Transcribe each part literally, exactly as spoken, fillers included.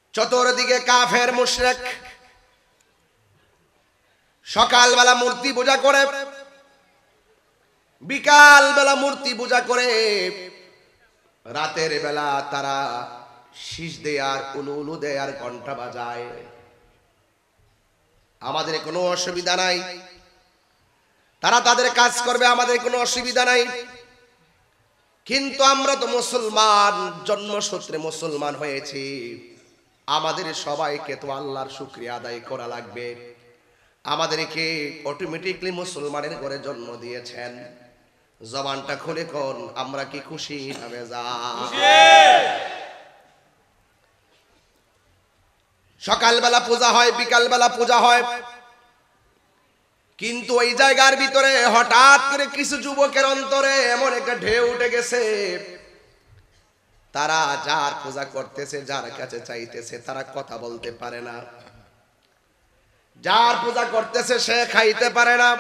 চতুর্দিকে কাফের মুশরিক। সকালবেলা মূর্তি পূজা করে, বিকাল বেলা মূর্তি পূজা করে, রাতের বেলা তারা শীষ দেয় আর উলু উলু দেয় আর ঘন্টা বাজায়। আমাদের কোনো অসুবিধা নাই, তারা তাদের কাজ করবে, আমাদের কোনো অসুবিধা নাই। কিন্তু আমরা তো মুসলমান, জন্মসূত্রে মুসলমান হয়েছি, আমাদের সবাইকে তো আল্লাহর শুকরিয়া আদায় করা লাগবে। আমাদেরকে অটোমেটিকলি মুসলমানের ঘরে জন্ম দিয়েছেন। জবানটা খুলে কোন, আমরা কি খুশি না বেজার? সকালবেলা পূজা হয়, বিকালবেলা পূজা হয়, কিন্তু ওই জায়গার ভিতরে হঠাৎ করে কিছু যুবকের অন্তরে এমন একটা ঢেউ উঠে গেছে, তারা যার পূজা করতেছে, যার কাছে চাইতেছে, তারা কথা বলতে পারে না। যার পূজা করতেছে সে খাইতে পারে না,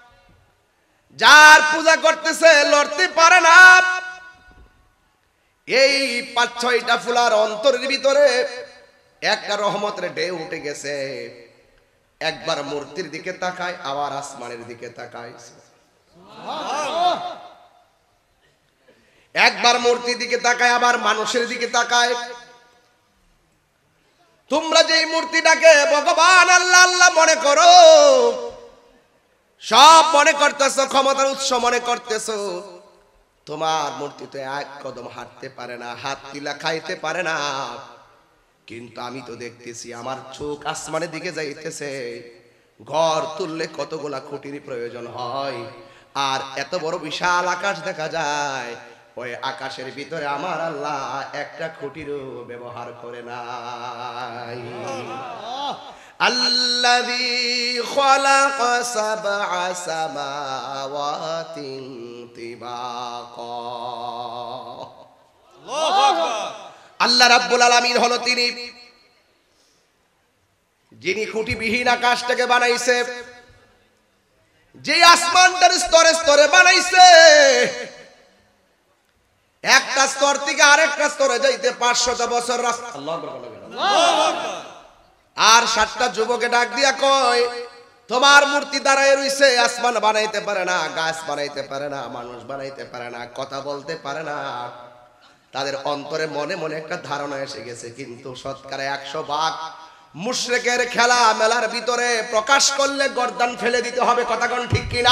যার পূজা করতেছে লড়তে পারে না। এই পাঁচ ছয়টা ফুলার অন্তরের ভিতরে একটা রহমতের ঢেউ উঠে গেছে। একবার মূর্তির দিকে তাকায়, আবার আসমানের দিকে তাকায়। একবার মূর্তির দিকে তাকায়, আবার মানুষের দিকে তাকায়। তোমরা যে মূর্তিটাকে ভগবান আল্লাহ আল্লাহ মনে করো, সব মনে করতেছো, ক্ষমতার উৎস মনে করতেছো, তোমার মূর্তি তো এক কদম হাঁটতে পারে না, হাত তিলা খাইতে পারে না। কিন্তু আমি তো দেখতেছি আমার চোখ আসমানের দিকে যাইতেছে। ঘর তুললে কতগুলা খুঁটির প্রয়োজন হয়, আর এত বড় বিশাল আকাশ দেখা যায়। ওই আকাশের ভিতরে আমার আল্লাহ একটা খুঁটিরও ব্যবহার করে নাই। আল্লাযী খালাকা সাবআ সামাওয়াতিন তিবাকা। আল্লাহু আকবার। আল্লাহ রাব্বুল আলামিন হলো তিনি যিনি খুঁটিবিহীন আকাশটাকে বানাইছে, যে আসমানটার স্তরে স্তরে বানাইছে। একটা স্তর থেকে আরেকটা স্তরে যাইতে পাঁচশত বছর রাস্তা। আল্লাহু আকবার। আর সাতটা যুবকে ডাক দিয়া কয়, তোমার মূর্তি দাঁড়ায় রইছে, আসমান বানাইতে পারে না, গাছ বানাইতে পারে না, মানুষ বানাইতে পারে না, কথা বলতে পারে না। তাদের অন্তরে মনে মনে একটা ধারণা এসে গেছে, কিন্তু শতকরা একশো ভাগ মুশরিকের খেলা মেলার ভিতরে প্রকাশ করলে গর্দান ফেলে দিতে হবে। কথা কোন ঠিক কিনা?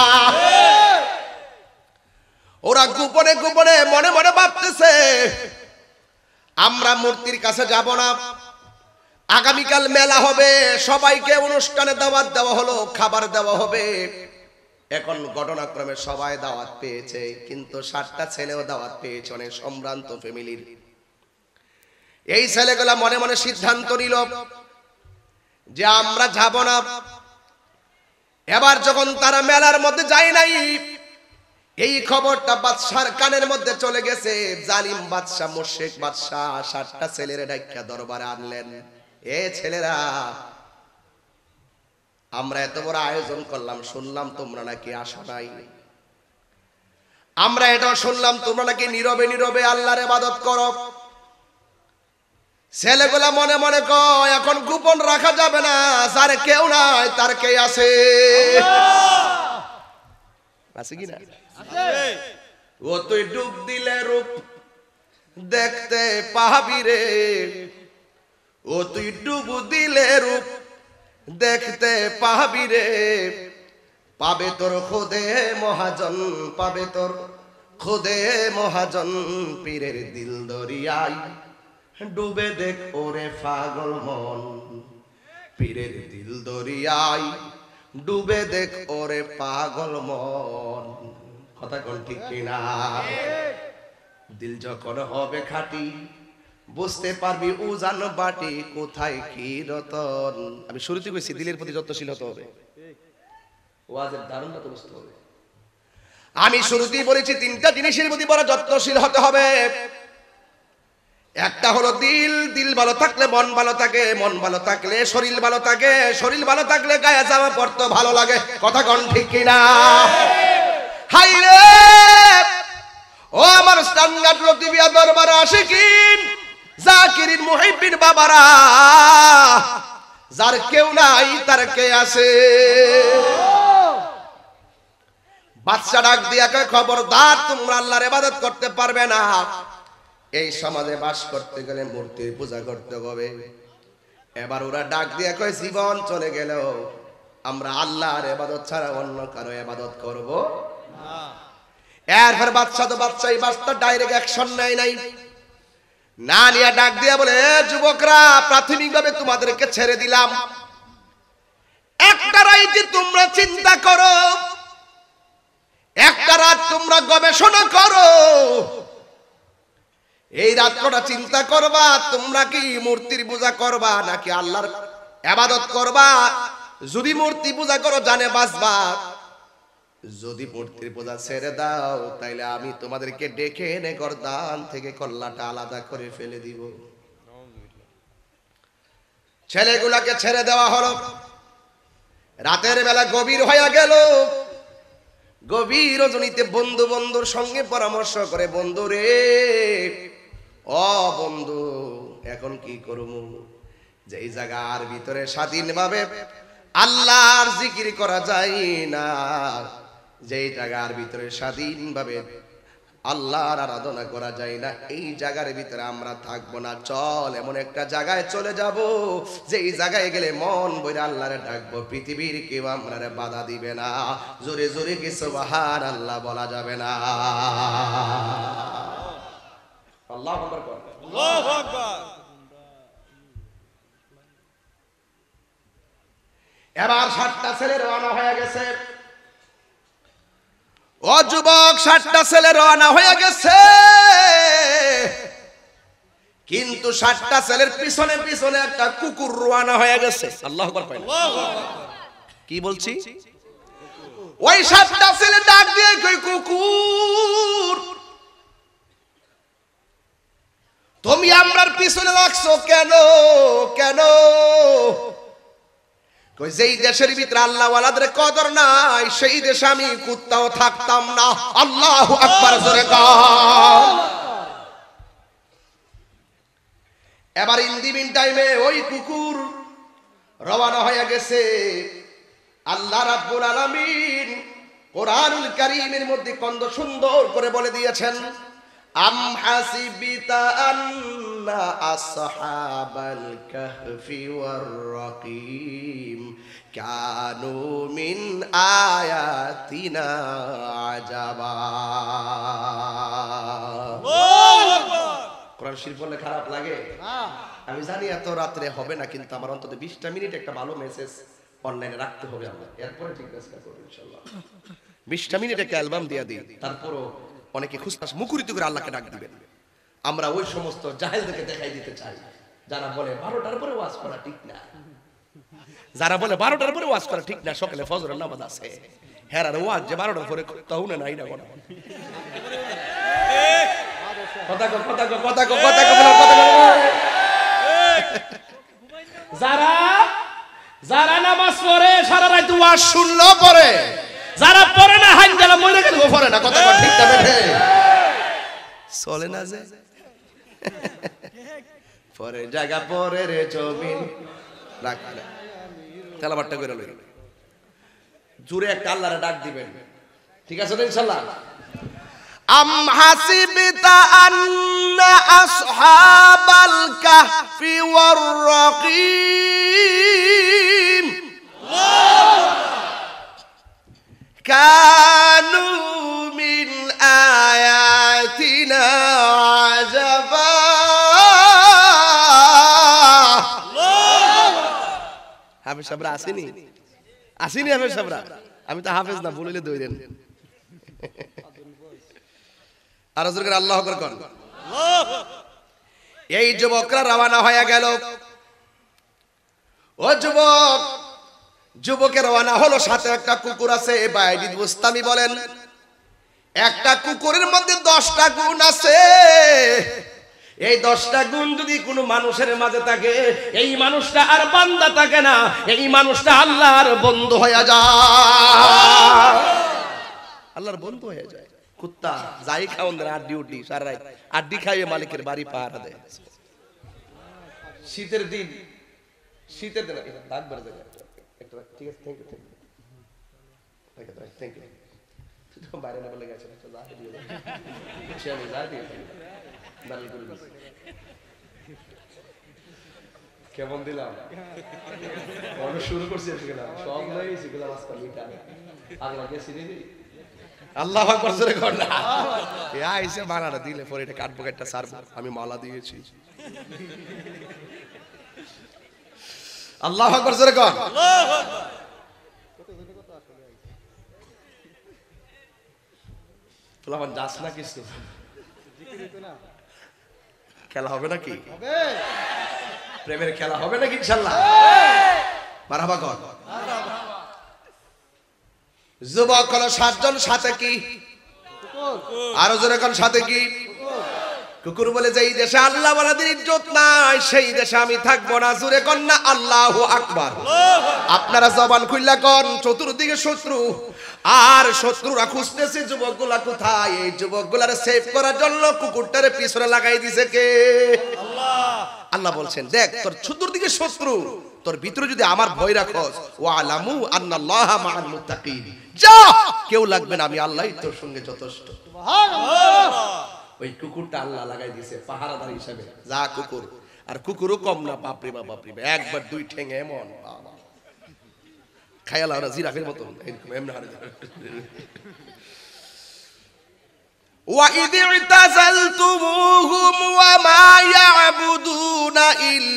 ওরা গোপনে গোপনে মনে মনে ভাবতেছে, আমরা মূর্তির কাছে যাব না। আগামীকাল মেলা হবে, সবাইকে অনুষ্ঠানে দাওয়াত দেওয়া হলো, খাবার দেওয়া হবে। এখন ঘটনাক্রমে সবাই দাওয়াত পেয়েছে, কিন্তু সাতটা ছেলেও দাওয়াত পেয়েছে, অনেক সম্ভ্রান্ত ফ্যামিলির। এই ছেলেগুলা মনে মনে সিদ্ধান্ত নিল যে আমরা যাব না। এবার যখন তারা মেলার মধ্যে যায় নাই, এই খবরটা বাদশার কানের মধ্যে চলে গেছে। জালিম বাদশা, মুশরিক বাদশা সাতটা ছেলের ডাইকা দরবারে আনলেন। এ ছেলেরা, আমরা এত বড় আয়োজন করলাম, শুনলাম তোমরা নাকি আসো নাই। আমরা এটাও শুনলাম তোমরা নাকি নীরবে নীরবে আল্লাহর ইবাদত করো। ছেলেগুলা মনে মনে কয়, এখন গোপন রাখা যাবে না, যার কেউ নাই তার কে আছে। আছে কি না? ও তুই ডুব দিলে রূপ দেখতে পাবি রে, ও তুই ডুব দিলে রূপ দেখতে পাবি রে। পাবে তোর খোদে মহাজন, পাবে তোর খোদে মহাজন। পীরের দিল দরিয়ায় ডুবে দেখ ওরে পাগল মন, পীরের দিল দরিয়ায় ডুবে দেখ ওরে পাগল মন। কথা কোন ঠিক কিনা? দিল যখন হবে খাঁটি, বুঝতে পারবি উজান বাটি কোথায় কি রতন। আমি শুরুতে কইছি দিলের প্রতি যত্নশীল হতে হবে, ওয়াজের ধারণটা তো বুঝতে হবে। আমি শুরুতেই বলেছি তিনটা জিনিসের প্রতি বড় যত্নশীল হতে হবে। একটা হলো দিল, দিল ভালো থাকলে মন ভালো থাকে, মন ভালো থাকলে শরীর ভালো থাকে, শরীর ভালো থাকলে গায়ে জামা পরতে ভালো লাগে। কথা কোন ঠিক কিনা? হাই রে ও আমার স্ট্যান্ডার্ড লতিফিয়া দরবার আশিকিন, জাকিরিন মুহিব্বিন বাবারা, যার কেউ নাই তার কে আছে। বাদশা ডাক দিয়া কয়, খবরদার তোমরা আল্লাহর ইবাদত করতে পারবে না। এই সমাজে বাস করতে গেলে মূর্তির পূজা করতে হবে। এবার ওরা ডাক দিয়া কয়, জীবন চলে গেল আমরা আল্লাহর ইবাদত ছাড়া অন্য কারো ইবাদত করব না। এরপর বাদশা তো বাদশা এই বাদশা ডাইরেক্ট অ্যাকশন নেয় নাই, না নিয়ে ডাক দিয়া বলে, যুবকরা প্রাথমিকভাবে তোমাদেরকে ছেড়ে দিলাম, একটা রাইতে তোমরা চিন্তা করো, একটা রাত তোমরা গবেষণা করো। এই রাতটা চিন্তা করবা তোমরা কি মূর্তির পূজা করবা নাকি আল্লাহর ইবাদত করবা। যদি মূর্তি পূজা করো জানে বাঁচবা, যদি মূর্তির পূজা ছেড়ে দাও তাইলে আমি তোমাদেরকে ডেকে এনে গর্দান থেকে কল্লাটা আলাদা করে ফেলে দিব। ছেলেগুলাকে ছেড়ে দেওয়া হলো। রাতের বেলা গভীর হয়ে গেল। গভীর রজনীতে বন্ধু বন্ধুর সঙ্গে পরামর্শ করে, বন্ধু রে, ও বন্ধু, এখন কি করবো? যেই জায়গার ভিতরে স্বাধীনভাবে আল্লাহর জিকির করা যায় না, যেই জায়গার ভিতরে স্বাধীনভাবে আল্লাহর আরাধনা করা যায় না, এই জায়গার ভিতরে আমরা থাকবো না। চল এমন একটা জায়গায় চলে যাব, যেই জায়গায় গেলে মন বইরে আল্লাহরে ডাকবো, পৃথিবীর কেউ আমরারে বাধা দিবে না, জোরে জোরে কি সুবহানাল্লাহ বলা যাবে না। আল্লাহু আকবার, আল্লাহু আকবার। এবার সাতটা ছেলে রওনা হয়ে গেছে। ও যুবক, সাতটা ছেলে রওনা হয়ে গেছে, কিন্তু সাতটা ছেলের পিছনে পিছনে একটা কুকুর রওনা হয়ে গেছে। আল্লাহু আকবার। কি বলছি? ওই সাতটা ছেলে ডাক দিয়ে কই, কুকুর তুমি আমরার পিছনে লাগছো কেন কেন? কই, যেই দেশের ভিতরে আল্লাহ ওয়ালাদের কদর নাই সেই দেশে আমি কুত্তাও থাকতাম না। আল্লাহু আকবার জোরে কর। এবার ইন দি মিন টাইমে ওই কুকুর রওনা হয়ে গেছে। আল্লাহ রাব্বুল আলামিন কোরআনুল কারীমের মধ্যে কত সুন্দর করে বলে দিয়েছেন, আম হাসিবিতা আন্না আসহাবাল কাহফি ওয়ার রাকিম কানু মিন আয়াতিনা আজাবা। আল্লাহু আকবার। কোরআন শরীফ বললে খারাপ লাগে? আমি জানি এত রাত্রে হবে না, কিন্তু আমার অন্তত বিশটা মিনিট একটা ভালো মেসেজ অনলাইনে রাখতে হবে। আমরা এরপরে ঠিক কাজটা করব ইনশাআল্লাহ। বিশটা মিনিট একটা অ্যালবাম দিয়ে দিই, তারপরও অনেকে খুশখাস মুখরিত করে আল্লাহকে ডাক দিবেন। আমরা ওই সমস্ত জাহেলদেরকে দেখাই দিতে চাই যারা বলে বারোটার পরে ওয়াজ করা ঠিক না, যারা বলে বারোটার পরে ওয়াজ করা ঠিক না, সকালে ফজরের নামাজ আছে, হেরার ওয়াজ যে বারোটার পরে তাহুনে নাই না কোন কথা কো কথা কো কথা কো কথা কো কথা কো। যারা যারা নামাজ পড়ে সারা রাত ওয়াজ শুনলো পরে, যারা পড়ে না হাইন গেল মরে গেল পড়ে না, কথা কো ঠিক না বেঠে চলে না যে পরে জায়গা পরে রে জমিন রাখলে তেলাবারটা করে লই জুরে একটা আল্লাহরে ডাক দিবেন, ঠিক আছে তো ইনশাআল্লাহ। আম হাসিবতা আন্না আসহাবাল কাহফি ওয়ার রাকিম কানু মিন আয়াতিনা আজাবা। হাফেজ সাহেবরা আসেনি আসেনি হাফেজ সাহেবরা? আমি তো হাফেজ না, বলিলে দইরেন। আর হুজুর আল্লাহু আকবার কোন। এই যুবকরা রওনা হয়ে গেল। ও যুবক, যুবকের রওনা হলো, সাথে একটা কুকুর আছে। বাইজিদ বুস্তামি বলেন, একটা কুকুরের মধ্যে দশটা গুণ আছে। এই দশটা গুণ যদি কোনো মানুষের মাঝে থাকে, এই মানুষটা আর বান্দা থাকে না, এই মানুষটা আল্লাহর বন্ধু হয়ে যায়, আল্লাহর বন্ধু হয়ে যায়। কুত্তা যাই খাওন দেন আর ডিউটি সারা রাত আড্ডি খাইয়ে মালিকের বাড়ি পাহারা দেয়। শীতের দিন শীতের দিন দাগ বেড়ে যাবে একটা ঠিক আছে thank you thank you thank you বাইরে না বলে গেছে কেমন দিলাম অনেক শুরু করছি সব নয় সেগুলো আগলা গেছি আল্লাহ আকবার জোরে কর না এ আইছে মালাটা দিলে পরে এটা কাটবো একটা সারবো আমি মালা দিয়েছি আল্লাহ আকবার জোরে কর আল্লাহু আকবার ফলাফল দাস না কিছু খেলা হবে নাকি হবে প্রেমের খেলা হবে নাকি ইনশাআল্লাহ মারহাবা কর মারহাবা যুবক হলো সাতজন সাথে কি আরো জোরে কোন সাথে কি কুকুর বলে যে এই দেশে আল্লাহ ওয়ালাদের ইজ্জত নাই সেই দেশে আমি থাকবো না জোরে কোন না আল্লাহু আকবার আপনারা জবান খুইলা কোন চতুর্দিকে শত্রু আর শত্রুরা খুঁজতেছে যুবকগুলা কোথায় এই যুবকগুলারে সেভ করার জন্য কুকুরটারে পিছনে লাগাই দিয়েছে কে আল্লাহ আল্লাহ বলছেন দেখ তোর চতুর্দিকে শত্রু তোর ভিতরে যদি আমার ভয় রাখস ওয়া আলামু আন্নাল্লাহা মাআল মুত্তাকিন যা কেউ লাগবে না আমি আল্লাহই তোর সঙ্গে যথেষ্ট সুবহানাল্লাহ ওই কুকুরটা আল্লাহ লাগাই দিয়েছে পাহারাদার হিসেবে যা কুকুর আর কুকুরও কম না বাপরে বাপ বাপরে একবার দুই ঠ্যাং এমন বাবা খায়াল আর জিরাফের মত এরকম এমন হারে ওয়া ইয ইতাযালতুমুহুম ওয়া মা ইয়াবুদুনা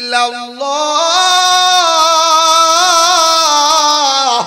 ইল্লাল্লাহ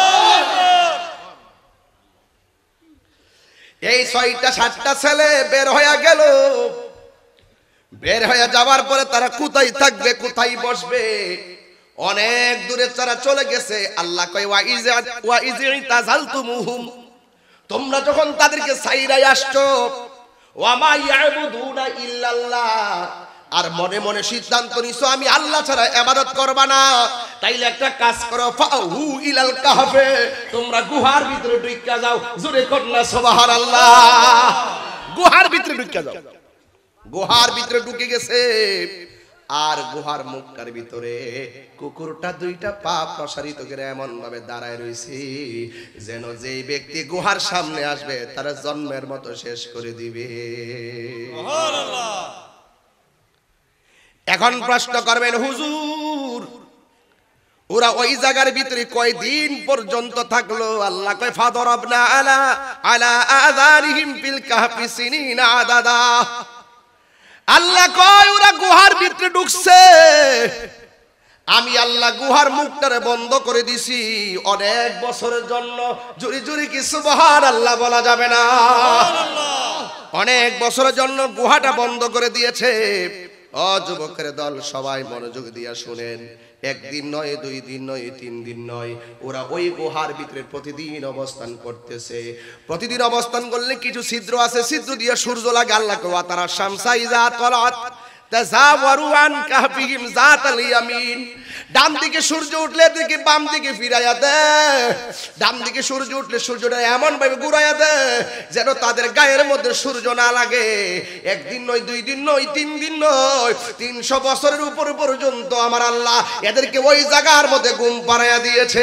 এই ছয়টা সাতটা ছেলে বের হয়ে গেল বের হয়ে যাওয়ার পরে তারা কোথায় থাকবে কোথায় বসবে অনেক দূরে তারা চলে গেছে আল্লাহ কয় ওয়া ইয ওয়া ইয ইতাযালতুমুহুম তোমরা যখন তাদেরকে ছাইরাই আসছো ওয়া মা ইয়াবুদুনা ইল্লাল্লাহ আর মনে মনে সিদ্ধান্ত নিছো আমি আল্লাহ ছাড়া ইবাদত করবা না তাইলে একটা কাজ করো ফাহু ইলাল কাহফে তোমরা গুহার ভিতরে ঢুইকা যাও জোরে কর না সুবহানাল্লাহ গুহার ভিতরে ঢুইকা যাও গুহার ভিতরে ঢুকে গেছে আর গুহার মুখটার ভিতরে কুকুরটা দুইটা পা প্রসারিত করে এমন ভাবে দাঁড়ায় রইছে যেন যেই ব্যক্তি গুহার সামনে আসবে তার জন্মের মতো শেষ করে দিবে সুবহানাল্লাহ এখন প্রশ্ন করবেন হুজুর ওরা ওই জায়গার ভিতরে কয়দিন পর্যন্ত থাকলো আল্লাহ কয় ফাদরাবনা আলা আলা আযারিহিম ফিল কাহফি সিনিনা আদাদা আল্লাহ কয় ওরা গুহার ভিতরে ঢুকছে আমি আল্লাহ গুহার মুখটারে বন্ধ করে দিছি অনেক বছরের জন্য জোরে জোরে কি সুবহানাল্লাহ বলা যাবে না সুবহানাল্লাহ অনেক বছরের জন্য গুহাটা বন্ধ করে দিয়েছে ও যুবকের দল সবাই মনোযোগ দিয়া শুনেন একদিন নয় দুই দিন নয় তিন দিন নয় ওরা ওই গুহার ভিতরে প্রতিদিন অবস্থান করতেছে প্রতিদিন অবস্থান করলে কিছু ছিদ্র আছে ছিদ্র দিয়ে সূর্য লাগে আল্লাহ ওয়া তারা শামসা ইযা তালাত তাযাওয়ারু আন কাহফিহিম যাতাল ইয়ামিন ডান দিকে সূর্য উঠলে দিকে বাম দিকে ফিরাইয়া দেয় ডান দিকে সূর্য উঠলে সূর্যটা এমন ভাবে ঘুরাইয়া দেয় যেন তাদের গায়ের মধ্যে সূর্য না লাগে একদিন নয় দুই দিন নয় তিন দিন নয় তিনশো বছরের উপর পর্যন্ত আমার আল্লাহ এদেরকে ওই জায়গার মধ্যে ঘুম পাড়াইয়া দিয়েছে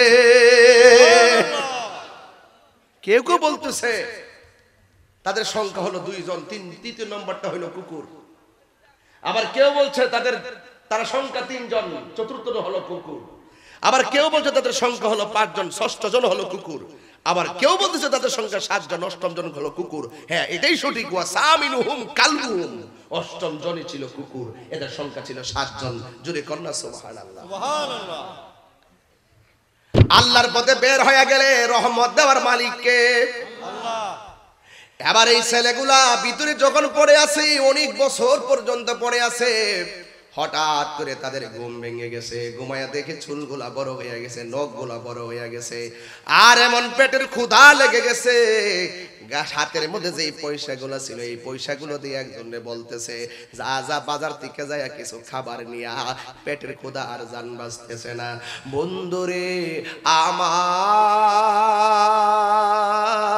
কেউ কেউ বলতেছে তাদের সংখ্যা হলো দুইজন তিন তৃতীয় নম্বরটা হলো কুকুর আবার কেউ বলছে তাদের তারা সংখ্যা তিনজন চতুর্থ হলো কুকুর আবার কেউ বলছে তাদের সংখ্যা হলো পাঁচজন ষষ্ঠ জন হলো কুকুর আবার কেউ বলতেছে তাদের সংখ্যা সাতজন অষ্টম জন হলো কুকুর হ্যাঁ এটাই সঠিক ওয়া সামিনুহুম কালবুহুম অষ্টম জনই ছিল কুকুর এদের সংখ্যা ছিল সাতজন জোরে কন্যা সুবহানাল্লাহ সুবহানাল্লাহ আল্লাহর পথে বের হয়ে গেলে রহমত দেওয়ার মালিক কে আল্লাহ এবার এই ছেলেগুলা ভিতরে যখন পড়ে আছে অনেক বছর পর্যন্ত পড়ে আছে হঠাৎ করে তাদের ঘুম ভেঙে গেছে ঘুমায়া দেখে চুলগুলা বড় হয়ে গেছে নখগুলা বড় হয়ে গেছে আর এমন পেটের ক্ষুধা লেগে গেছে হাতের মধ্যে যে পয়সাগুলো ছিল এই পয়সাগুলো দিয়ে একজনে বলতেছে যা যা বাজার থেকে যায় কিছু খাবার নিয়া পেটের ক্ষুধা আর জান বাঁচতেছে না বন্ধুরে আমার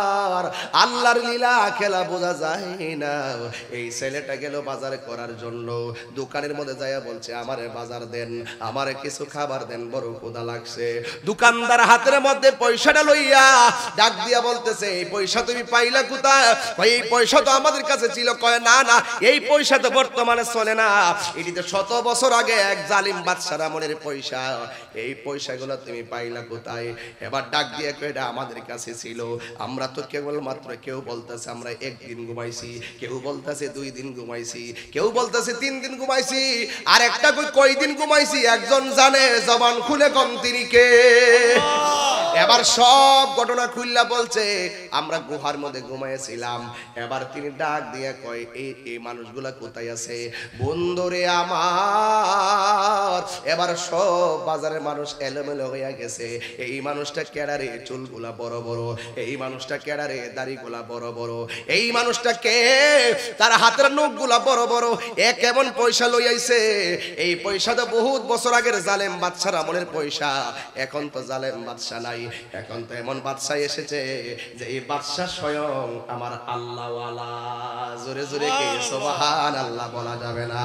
আল্লাহর লীলা খেলা বোঝা যায় না। এই ছেলেটা গেল বাজার করার জন্য, দোকানের মধ্যে যাইয়া বলছে আমারে বাজার দেন, আমারে কিছু খাবার দেন, বড় ক্ষুধা লাগছে। দোকানদার হাতের মধ্যে পয়সাটা লইয়া ডাক দিয়া বলতেছে এই পয়সা তুমি পাইলা কোথায়? কয় এই পয়সা তো আমাদের কাছে ছিল। কয় না না, এই পয়সা তো বর্তমানে চলে না, এটি তো শত বছর আগে এক জালিম বাদশার আমলের পয়সা, এই পয়সাগুলো তুমি পাইলা কোথায়? এবার ডাক দিয়ে কয় এটা আমাদের কাছে ছিল। আমরা তো কেবলমাত্র কেউ বলতেছে আমরা একদিন ঘুমাইছি, কেউ বলতেছে দুই দিন ঘুমাইছি, কেউ বলতেছে তিন দিন ঘুমাইছি, আর একটা কই কয়দিন ঘুমাইছি একজন জানে, জবান খুলে কম তিনি কে। এবার সব ঘটনা খুললা বলছে আমরা গুহার মধ্যে ঘুমাইছিলাম। এবার তিনি ডাক দিয়ে কয় এই এই মানুষগুলা কোথায় আছে? বন্ধুরে আমার, এবার সব বাজারের মানুষ এলোমেলো হইয়া গেছে। এই মানুষটা কেডারে, চুলগুলা বড় বড়, এই মানুষটা কেডারে, দাড়িগুলা বড় বড়, এই মানুষটা কে, তার হাতের নখগুলা বড় বড়, এ কেমন পয়সা লইয়াইছে? এই পয়সা তো বহুত বছর আগের জালেম বাদশার আমলের পয়সা, এখন তো জালেম বাদশা নাই, এখন তো এমন বাদশা এসেছে যে এই বাদশা স্বয়ং আমার আল্লাহওয়ালা। জোরে জোরে কে সুবহানাল্লাহ বলা যাবে না।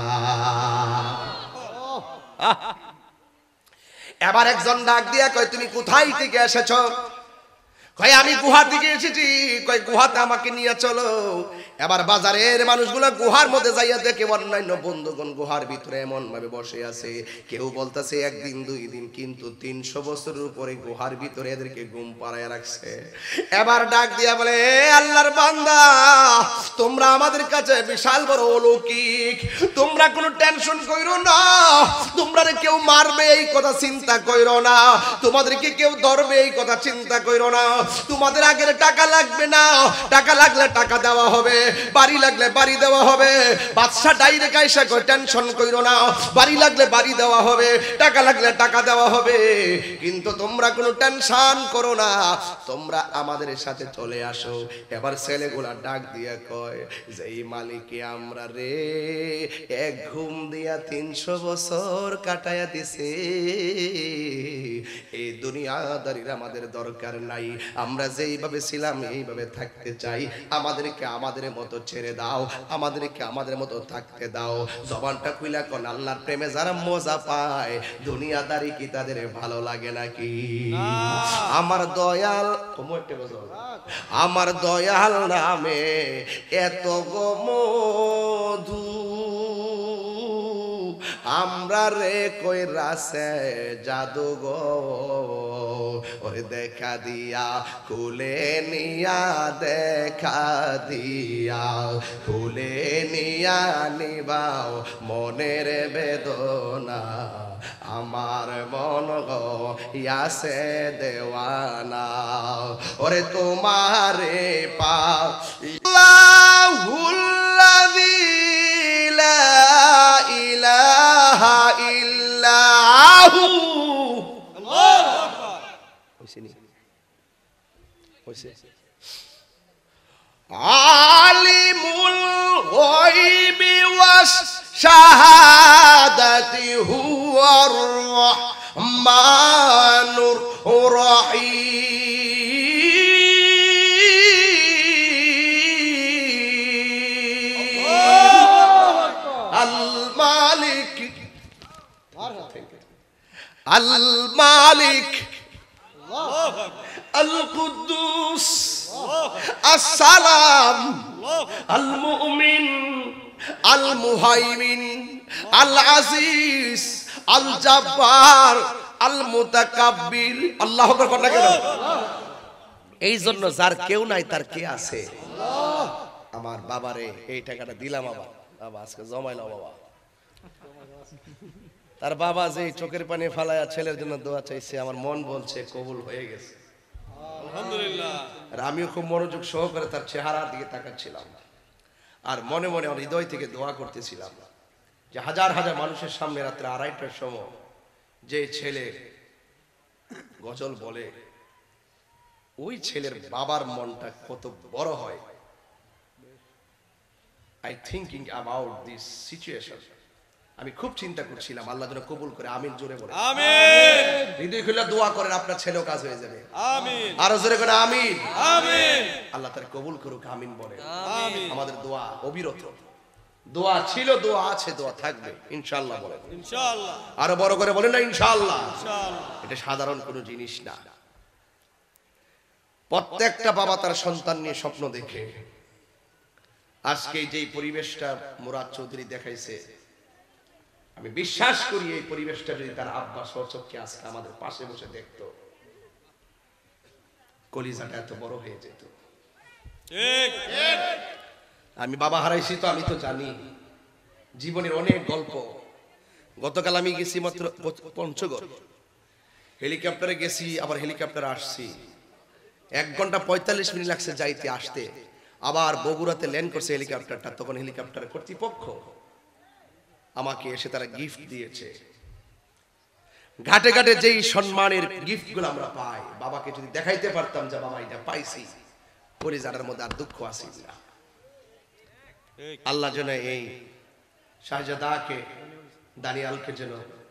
এবার একজন ডাক দিয়া কয় তুমি কোথায় থেকে এসেছো? কয় আমি গুহা থেকে এসেছি। কয় গুহাতে আমাকে নিয়ে চলো। এবার বাজারের মানুষগুলো গুহার মধ্যে যাইয়া দেখে অন্যান্য বন্ধুগণ গুহার ভিতরে এমন ভাবে বসে আছে, কেউ বলতেছে একদিন দুই দিন, কিন্তু তিনশো বছরের উপরে গুহার ভিতরে এদেরকে ঘুম পাড়ায় রাখছে। এবার ডাক দিয়া বলে আল্লাহর বান্দা, তোমরা আমাদের কাছে বিশাল বড় অলৌকিক, তোমরা কোনো টেনশন কইরো না, তোমরা কেউ মারবে এই কথা চিন্তা কইরো না, তোমাদেরকে কেউ ধরবে এই কথা চিন্তা কইরো না, তোমাদের আগের টাকা লাগবে না, টাকা লাগলে টাকা দেওয়া হবে, বাড়ি লাগলে বাড়ি দেওয়া হবে। বাদশা ডাইরেক্ট আইসা কই টেনশন কইরো না, বাড়ি লাগলে বাড়ি দেওয়া হবে, টাকা লাগলে টাকা দেওয়া হবে, কিন্তু তোমরা কোনো টেনশন করো না, তোমরা আমাদের সাথে চলে আসো। এবার ছেলেগুলা ডাক দিয়া কয় যে এই মালিকে আমরা রে এক ঘুম দিয়া তিনশো বছর কাটাইয়া দিছে, এই দুনিয়াদারির আমাদের দরকার নাই, আমরা যেইভাবে ছিলাম এইভাবে থাকতে চাই, আমাদেরকে আমাদের মতো ছেড়ে দাও, আমাদেরকে আমাদের মতো থাকতে দাও। জবানটা খুইলা কোন আল্লাহর প্রেমে যারা মজা পায়, দুনিয়াদারি কি তাদের ভালো লাগে নাকি? আমার দয়াল, আমার দয়াল নামে এত গো মধু, আমরা রে কই রাসে জাদু গো, ওরে দেখা দিয়া খুলে নিয়া, দেখা দিয়া খুলে নিয়া নিবাও মনের বেদনা, আমার মন গো ইয়াসে দেওয়ানা, ওরে তোমারে পা আল্লাহুল্লাযী লা ইলাহা ইল্লাহু। আল্লাহু আকবার। হইছেনি? হইছে। আলিমুল গায়বি ওয়াস শাহাদাতি হুয়ার রাহমানুর রাহিম। আল মালিক, আল মালিক, আল কুদ্দুস, আসসালাম, আল মুমিন, আল মুহাইমিন, আল আজিজ, আল জাব্বার, আল মুতাকাব্বির। আল্লাহু আকবার কথা কেন? এই জন্য যার কেউ নাই তার কে আছে? আমার বাবারে এই টাকাটা দিলাম, বাবা বাবা আজকে জমাইলাম বাবা। তার বাবা যে চোখের পানি ফালায়া ছেলের জন্য দোয়া চাইছে, আমার মন বলছে কবুল হয়ে গেছে আলহামদুলিল্লাহ। আর আমিও খুব মনোযোগ সহকারে তার চেহারার দিকে তাকাচ্ছিলাম, আর মনে মনে আমার হৃদয় থেকে দোয়া করতেছিলাম যে হাজার হাজার মানুষের সামনে রাত্রে আড়াইটার সময় যে ছেলে গজল বলে, ওই ছেলের বাবার মনটা কত বড় হয়। I thinking about this situation. আমি খুব চিন্তা করছিলাম আল্লাহ যেন কবুল করে, আমিন জোরে বলে আমিন। হৃদয় খুলে দোয়া করেন, আপনার ছেলেও কাজ হয়ে যাবে। আমিন। আরো জোরে করে আমিন। আমিন। আল্লাহ তাআলা কবুল করুক, আমিন বলে। আমিন। আমাদের দোয়া অবিরত, দোয়া ছিল, দোয়া আছে, দোয়া থাকবে ইনশাআল্লাহ বলেন। ইনশাআল্লাহ। আরো বড় করে বলেন না ইনশাআল্লাহ। ইনশাআল্লাহ। এটা সাধারণ কোনো জিনিস না। প্রত্যেকটা বাবা তার সন্তান নিয়ে স্বপ্ন দেখে। আজকে যেই পরিবেশটা মুরাদ চৌধুরী দেখাইছে, আমি বিশ্বাস করি এই পরিবেশটা যদি তার আব্বা সচক্ষে আজকে আমাদের পাশে বসে দেখতো, কলিজাটা এত বড় হয়ে যেত। ঠিক। আমি বাবা হারাইছি তো, আমি তো জানি জীবনের অনেক গল্প। গতকাল আমি গেছি মাত্র পঞ্চগড়, হেলিকপ্টারে গেছি, আবার হেলিকপ্টারে আসছি। এক ঘন্টা পঁয়তাল্লিশ মিনিট লাগছে যাইতে আসতে। আবার বগুড়াতে ল্যান্ড করছে হেলিকপ্টারটা, তখন হেলিকপ্টারের কর্তৃপক্ষ আমাকে এসে তারা গিফট দিয়েছে। ঘাটে ঘাটে যেই সম্মানের গিফট গুলো আমরা পাই, বাবাকে যদি দেখাইতে পারতাম যে বাবা এটা পাইছি, পরিজানের মধ্যে আর দুঃখ আসি না। আল্লাহ যেন এই শাহজাদাকে, দানিয়ালকে যেন,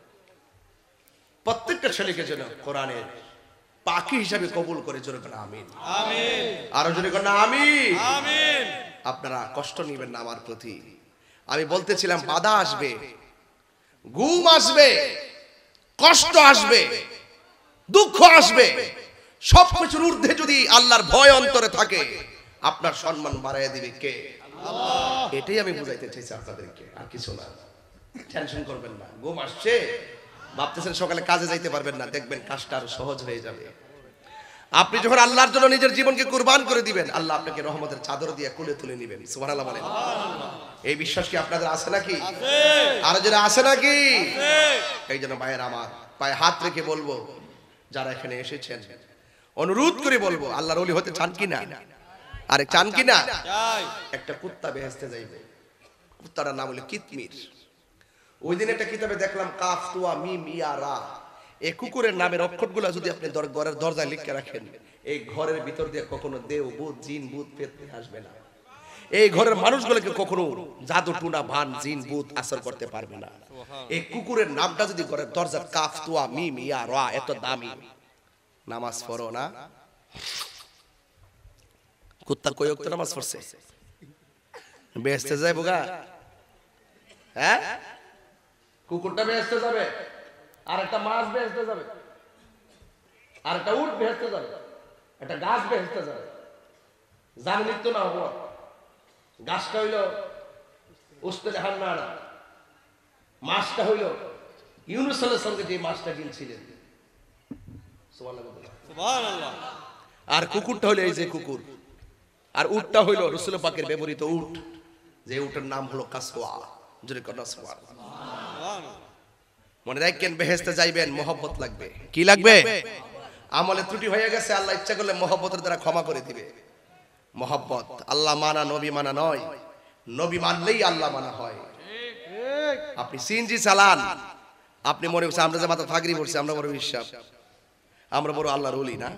প্রত্যেকটা ছেলেকে যেন কোরআনের পাখি হিসাবে কবুল করে, জোরে বলেন আমিন। আমিন। আরো জোরে বলেন আমিন। আমিন। আপনারা কষ্ট নেবেন না আমার প্রতি। আমি বলতেছিলাম বাধা আসবে, ঘুম আসবে, কষ্ট আসবে, দুঃখ আসবে, সবকিছুর ঊর্ধ্বে যদি আল্লাহর ভয় অন্তরে থাকে, আপনার সম্মান বাড়াইয়া দিবে কে? আল্লাহ। এটাই আমি বুঝাইতে চাইছি আপনাদেরকে, আর কিছু না। টেনশন করবেন না। ঘুম আসছে, ভাবতেছেন সকালে কাজে যাইতে পারবেন না, দেখবেন কাজটা আরো সহজ হয়ে যাবে। আপনি যখন আল্লাহর জন্য নিজের জীবনকে কুরবান করে দিবেন, আল্লাহ আপনাকে রহমতের চাদর দিয়ে কোলে তুলে নেবেন। সুবহানাল্লাহ বলেন। এই বিশ্বাস কি আপনাদের আছে নাকি? আর যারা আছে নাকি? এই জন্য ভাইয়ের আমার পায়ে হাত রেখে বলবো, যারা এখানে এসেছেন, অনুরোধ করে বলবো, আল্লাহর ওলি হতে চান কিনা? আরে চান কিনা? একটা কুত্তা বেহেশতে যাইবে, কুত্তাটার নাম হলো কিতমির। ওই দিন একটা কিতাবে দেখলাম কাফ তুয়া মিম ইয়া রা, এই কুকুরের নামের অক্ষরগুলো যদি আপনি ঘরের দরজায় লিখে রাখেন, এই ঘরের ভিতর দিয়ে কখনো দেও ভূত জিন ভূত পেতে আসবে না। এই ঘরের মানুষগুলোকে কখনো জাদু টুনা ভান জিন ভূত আসর করতে পারবে না। এই কুকুরের নামটা যদি ঘরের দরজার কাফ তুয়া মিম ইয়া রা, এত দামি। নামাজ পড়ো না? কুত্তা কই ওয়াক্ত নামাজ পড়ছে? বেহেশতে যায় বোগা? হ্যাঁ, কুকুরটা বেহেশতে যাবে, আর একটা মাছ বেহেশতে যাবে, আর একটা উট বেহেশতে যাবে, একটা গাছ বেহেশতে যাবে। জানেন তো না হওয়া গাছটা হইল উস্তে জাহান্নাম, মাছটা হইল ইউনূস আলাইহিস সালামকে যে মাছটা গিলছিলেন। সুবহানাল্লাহ। আর কুকুরটা হইল এই যে কুকুর, আর উটটা হইল রাসূল পাকের ব্যবহৃত উট, যে উটের নাম হলো কাসওয়া। যদি কাসওয়া মনে রাখেন, বেহেশতে যাইবেন, মহব্বত লাগবে। কি লাগবে? আমলে ত্রুটি হয়ে গেছে, আল্লাহ ইচ্ছা করলে মহব্বতের দ্বারা ক্ষমা করে দিবে। মহব্বত, আল্লাহ মানা নবী মানা নয়, নবী মানলেই আল্লাহ মানা হয়। আপনি সিএনজি চালান, আপনি মনে করছেন আমরা যে মাথা ফাগরি পড়ছি আমরা বড় বিশ্বাস, আমরা বড় আল্লাহর ওলি না?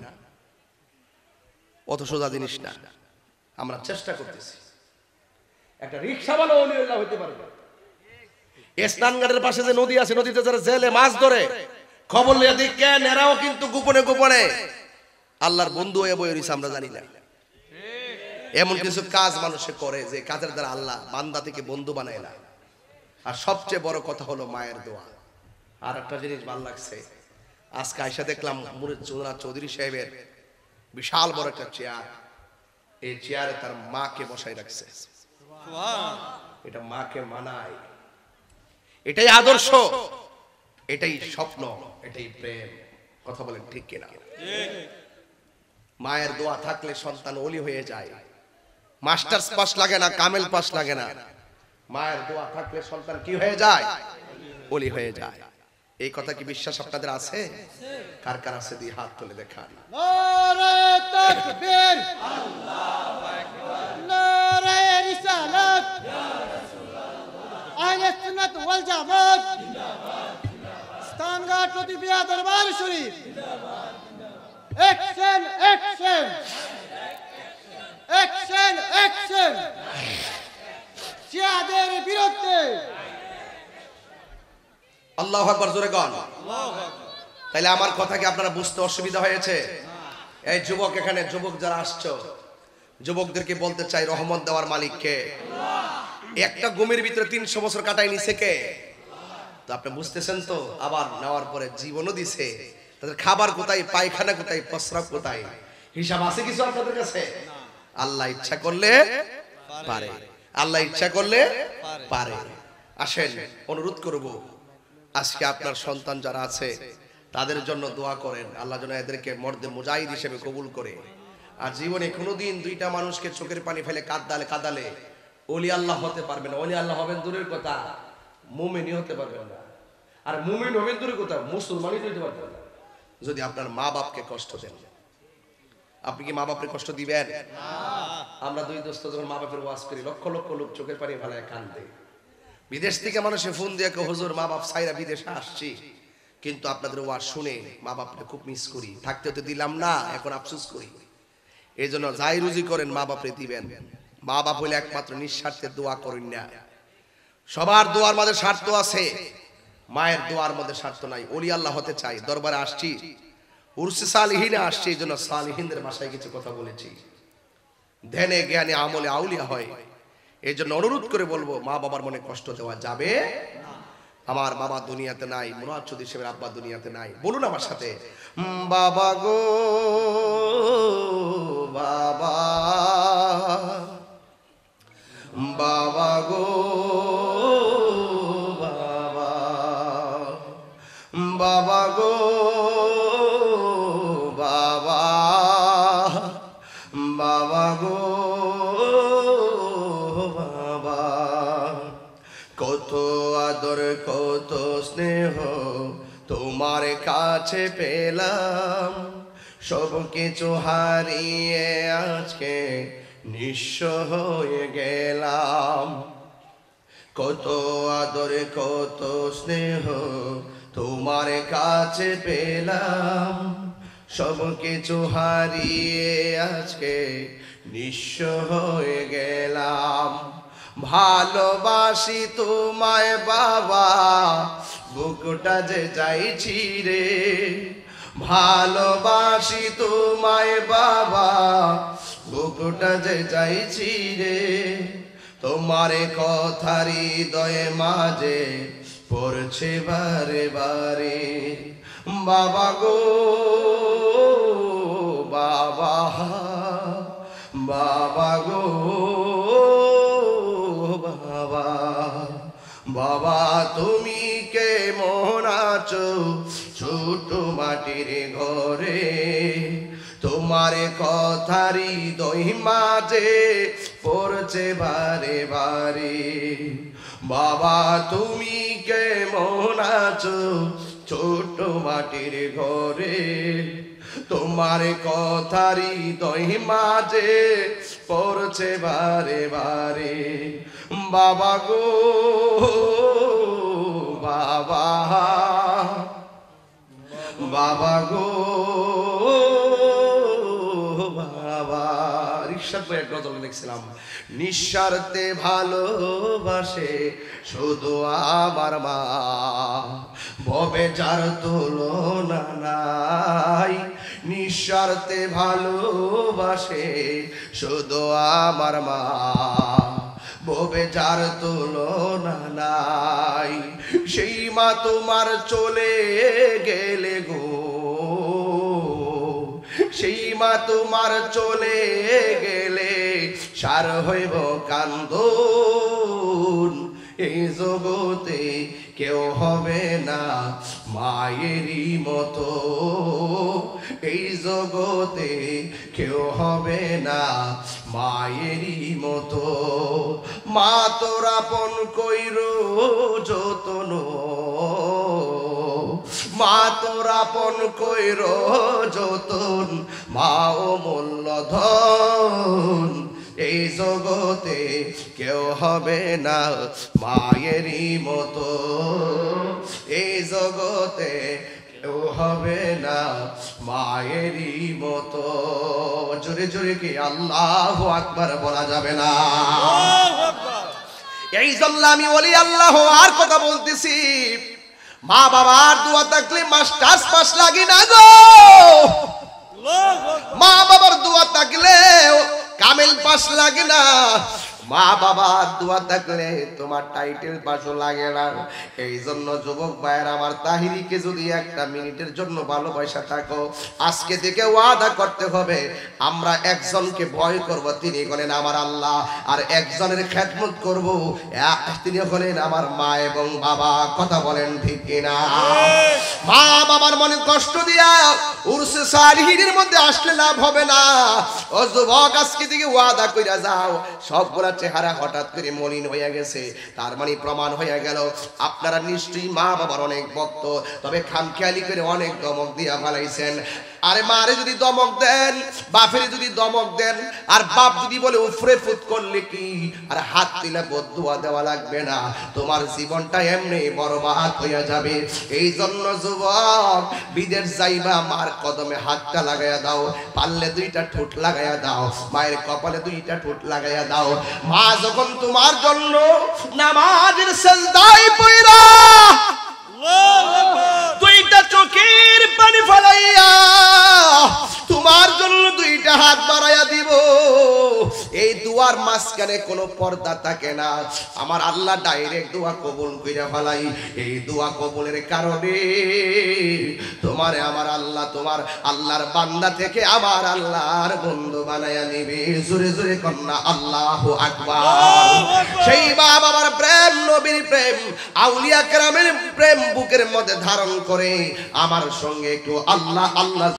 অত সোজা জিনিস না। আমরা চেষ্টা করতেছি। একটা রিকশাওয়ালা ওলি আল্লাহ হইতে পারবে। স্নানঘাটের পাশে যে নদী আছে, নদীতে যারা জেলে মাছ ধরে, খবর লিয়ে দেখেন এরাও কিন্তু গোপনে গোপনে আল্লাহর বন্ধু হয়ে বয়ে রয়েছে, আমরা জানি না। এমন কিছু কাজ মানুষে করে যে কাজের দ্বারা আল্লাহ বান্দা থেকে বন্ধু বানায় না। আর সবচেয়ে বড় কথা হলো মায়ের দোয়া। আর একটা জিনিস ভালো লাগছে, আজকে আয়সা দেখলাম মুরিদ চৌধুরী সাহেবের বিশাল বড় একটা চেয়ার, এই চেয়ারে তার মাকে বসাই রাখছে। এটা মাকে মানায়, এটাই আদর্শ, এটাই স্বপ্ন, এটাই প্রেম। কথা বলেন ঠিক কিনা? মায়ের দোয়া থাকলে সন্তান ওলি হয়ে যায়। মাস্টার্স পাস লাগে না, কামেল পাস লাগে না, মায়ের দোয়া থাকলে সন্তান কি হয়ে যায়? ওলি হয়ে যায়। এই কথা কি বিশ্বাস আপনাদের আছে? কার কার আছে দিয়ে হাত তুলে দেখান। নারে তাকবীর, আল্লাহু আকবার, নারে রিসালাত, ইয়া রাসূলুল্লাহ, আহলে সুন্নাত ওয়াল জামাত জিন্দাবাদ, জিন্দাবাদ, স্থানঘাট লতিফিয়া দরবার শরীফ জিন্দাবাদ, জিন্দাবাদ, অ্যাকশন অ্যাকশন অ্যাকশন অ্যাকশন, জিহাদের বিরুদ্ধে আল্লাহু আকবার জোরে কোন। তাহলে আমার কথা কি আপনারা বুঝতে অসুবিধা হয়েছে? এই যুবক, এখানে যুবক যারা আসছো, যুবকদেরকে বলতে চাই, রহমত দেওয়ার মালিক কে? একটা ঘুমের ভিতরে তিনশো বছর কাটাই নিছে কে? তো আপনি বুঝতেছেন তো? আবার নেওয়ার পরে জীবনও দিছে। তাদের খাবার কোথায়, পায়খানা কোথায়, প্রস্রাব কোথায়, হিসাব আছে কিছু আপনাদের কাছে? আল্লাহ ইচ্ছা করলে পারে, আল্লাহ ইচ্ছা করলে পারে। আসেন, অনুরোধ করব, আজকে আপনার সন্তান যারা আছে তাদের জন্য দোয়া করেন, আল্লাহ যেন এদেরকে মর্দে মুজাহিদ হিসেবে কবুল করে। আর জীবনে কোনোদিন দুইটা মানুষকে চোখের পানি ফেলে কাঁদালে কাঁদালে ওলি আল্লাহ হতে পারবেন না। ওলি আল্লাহ হবেন দূরের কথা, মুমিনই হতে পারবেন না। আর মুমিন হবেন দূরের কথা, মুসলমানই হতে পারবেন না যদি আপনার মা বাপকে কষ্ট দেন। আপনি কি মা বাপের কষ্ট দিবেন? আমরা দুই দোস্ত যখন মা বাপের ওয়াজ করি, লক্ষ লক্ষ লোক চোখের পানি ফেলায় কান্দে। বিদেশ থেকে মানুষে ফোন দিয়ে হুজুর মা বাপ সাইরা বিদেশে আসছি, কিন্তু আপনাদের ওয়াজ শুনে মা বাপকে খুব মিস করি, থাকতে হতে দিলাম না, এখন আফসোস করি। এই জন্য যাই রুজি করেন মা বাপরে দিবেন। মা বাপ হইলে একমাত্র নিঃস্বার্থে দোয়া করেন না। সবার দোয়ার মধ্যে স্বার্থ আছে, মায়ের দোয়ার মধ্যে স্বার্থ নাই। ওলি আল্লাহ হতে চাই, দরবারে আসছি, উরসে সালিহিনে আসছি, এই জন্য সালিহিনদের ভাষায় কিছু কথা বলেছি। ধ্যানে জ্ঞানে আমলে আউলিয়া হয়। এই জন্য অনুরোধ করে বলবো, মা বাবার মনে কষ্ট দেওয়া যাবে না। আমার বাবা দুনিয়াতে নাই, মুরাদ চৌধুরী সাহেবের আব্বা দুনিয়াতে নাই। বলুন আমার সাথে, বাবা গো বাবা, বাবা গো বাবা, বাবা গো বাবা, বাবা গো বাবা। কত আদর কত স্নেহ তোমার কাছে পেলাম, সব কিছু হারিয়ে আজকে নিঃস্ব হয়ে গেলাম। কত আদর কত স্নেহ তোমার কাছে পেলাম, সব কিছু হারিয়ে আজকে নিঃস্ব হয়ে গেলাম। ভালোবাসি তোমায় বাবা, বুকটা যে যাইছি রে। ভালোবাসি তোমায় বাবা, বুকটা যে যাইছি রে। তোমার কথার হৃদয়ে মাঝে পড়ছে বারে বারে। বাবা গো বাবা, বাবা গো বাবা, বাবা তুমি কেমন আছো ছোট মাটির ঘরে। তোমার কথার হৃদয় মাঝে পড়ছে বারে বারে। বাবা তুমি কেমন আছো ছোট মাটির ঘরে। তোমার কথার হৃদয় মাঝে পড়ছে বারে বারে। বাবা গো বাবা, বাবা গো বাবা। রিকশার পরে এক গজল লিখছিলাম, নিঃস্বার্থে ভালোবাসে শুধু আমার মা, ভবে যার তুলনা নাই। নিঃস্বার্থে ভালোবাসে শুধু আমার মা, ভবে যার তুলনা নাই। সেই মা তোমার চলে গেলে গো, সেই মা তোমার চলে গেলে সার হইব কান্দন। এই জগতে কেউ হবে না মায়েরই মতো, এই জগতে কেউ হবে না মায়েরই মতো। মা তোর আপন কইর যতন, মা তোর আপন কইর যতন, মা ও মূল্যধন। এই জগতে কেউ হবে না মায়েরই মতো, এই জগতে কেউ হবে না মায়েরই মতো। জোরে জোরে কি আল্লাহু আকবার বলা যাবে না? এই জন্য আমি ওলি আল্লাহ আর কথা বলতেছি। মা বাবার দোয়া থাকলে মাস্টার্স পাস লাগে না গো, মা বাবার দোয়া থাকলে কামেল পাস লাগে না, মা বাবার দোয়া থাকলে তোমার টাইটেল পাসও লাগে না। এই জন্য যুবক ভাইয়ের আমার, তাহিরিকে যদি একটা মিনিটের জন্য ভালোবাসা থাকো, আজকে থেকে ওয়াদা করতে হবে আমরা একজনকে ভয় করব, তিনি হলেন আমার আল্লাহ, আর একজনের খেদমত করব, তিনি হলেন আমার মা এবং বাবা। কথা বলেন ঠিক কিনা? মা বাবার মনে কষ্ট দিয়া উরসে সালিহিনের মধ্যে আসলে লাভ হবে না। ও যুবক, আজকে থেকে ওয়াদা কইরা যাও, সবগুলা চেহারা হঠাৎ করে মলিন হয়ে গেছে, তার মানে প্রমাণ হয়ে গেল আপনারা নিশ্চয়ই মা বাবার অনেক ভক্ত, তবে খামখেয়ালি করে অনেক দমক দিয়া ফেলাইছেন। আরে মারে যদি দমক দেন, বাপের যদি দমক দেন, আর বাপ যদি বলে উফরে ফুত করলে কি, আর হাত দিলে বদুয়া দেওয়া লাগবে না, তোমার জীবনটা এমনি বরবাদ হইয়া যাবে। এই জন্য যুবক, বিদেশ যাইবা মার কদমে হাতটা লাগাইয়া দাও, পারলে দুইটা ঠোঁট লাগাইয়া দাও, মায়ের কপালে দুইটা ঠোঁট লাগাইয়া দাও। মা যখন তোমার জন্য নামাজের সিজদায় পড়া দুইটা চোখের পানি ফলাইয়া তোমার জন্য দুইটা হাত বাড়াইয়া দিব, এই দুয়ার মাঝখানে কোনো পর্দা থাকে না, আমার আল্লাহ ডাইরেক্ট দোয়া কবুল কইরা ফেলাই। এই দোয়া কবুলের কারণে তোমারে আমার আল্লাহ তোমার আল্লাহর বান্দা থেকে আমার আল্লাহর বন্ধু বানাইয়া নিবে। জোরে জোরে কন্যা আল্লাহু আকবার। সেই মা বাবার প্রেম, নবীর প্রেম, আউলিয়া কেরামের প্রেম বুকের মধ্যে ধারণ করে আমার সঙ্গে একটু আল্লাহ আল্লাহ